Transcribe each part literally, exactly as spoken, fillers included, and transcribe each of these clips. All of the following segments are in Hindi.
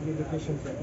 ये लोकेशन पे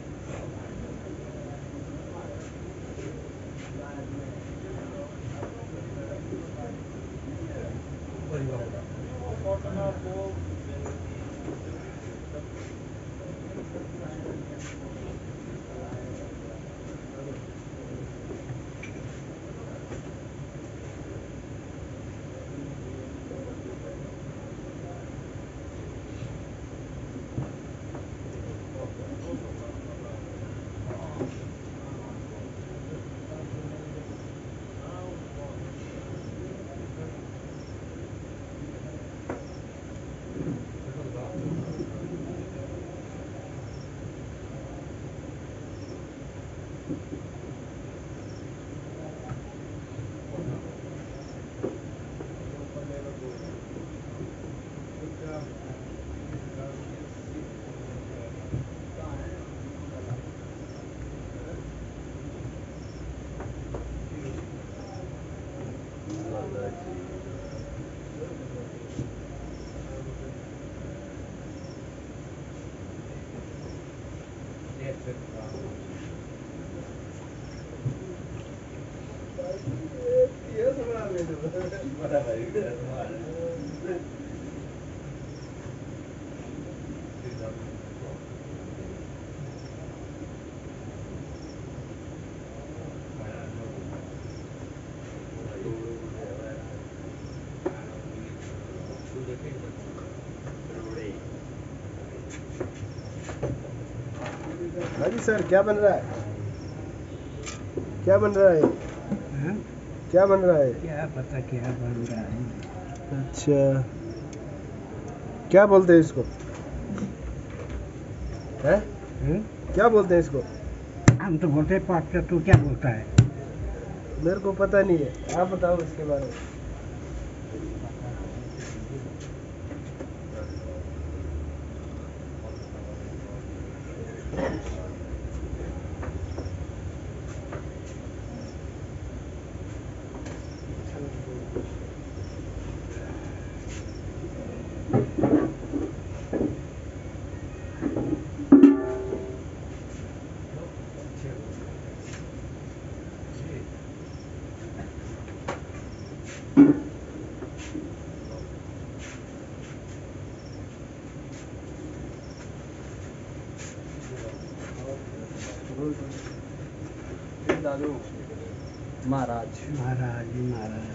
हाँ जी सर, क्या बन रहा है? क्या बन रहा है? हाँ? क्या बन रहा है? क्या पता क्या बन रहा है। अच्छा, क्या बोलते हैं इसको? हैं? हैं? क्या बोलते हैं इसको? हम तो बोलते हैं पास्ता, तू क्या बोलता है? मेरे को पता नहीं है, आप बताओ इसके बारे में। दादू महाराज महाराज महाराज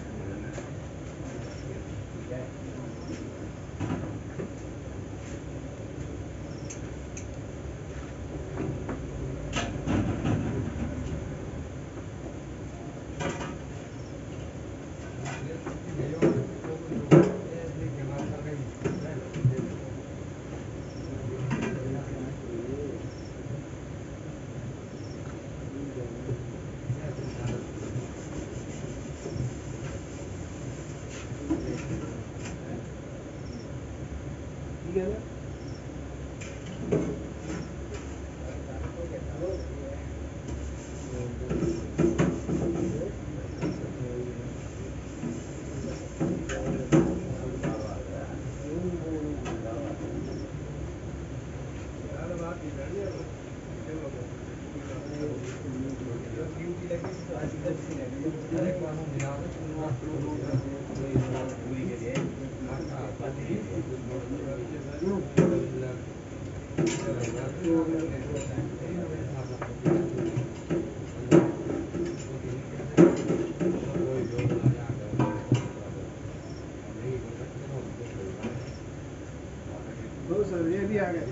सर, ये भी आ गए।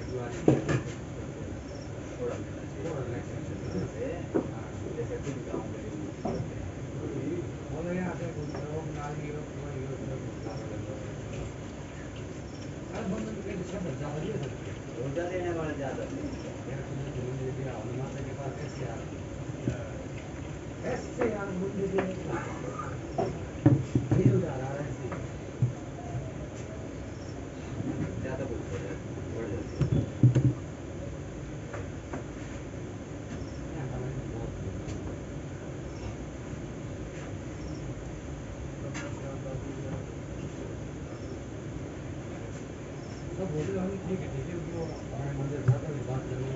ठीक है ठीक है, वो हमारे मंदिर जाकर बात करने